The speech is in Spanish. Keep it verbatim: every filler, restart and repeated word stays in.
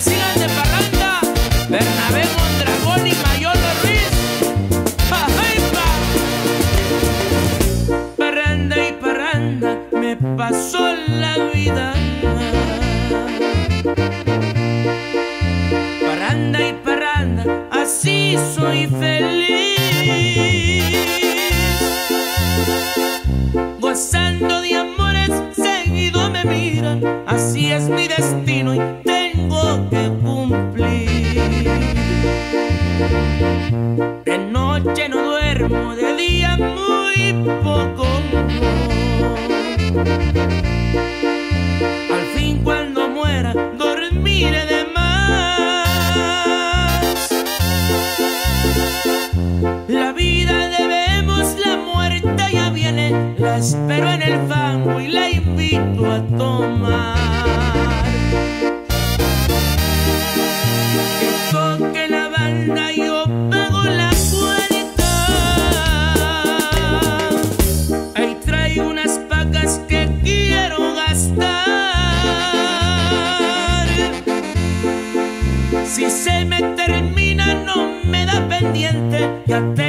sigan de parranda, Bernabé Mondragón y Mayolo Ruiz. ¡Ay, pa! Parranda y parranda me pasó la vida. Parranda y parranda, así soy feliz. Gozando de amores, seguido me miran. Así es mi destino y tengo que cumplir. De noche no duermo, de día muy poco. Al fin cuando muera, dormiré de más. La vida debemos, la muerte ya viene. La espero en el fango y la invito a tomar. Que toque la banda, yo pago la cuenta. Ahí traigo unas pacas que quiero gastar. Si se me termina, no me da pendiente. Ya te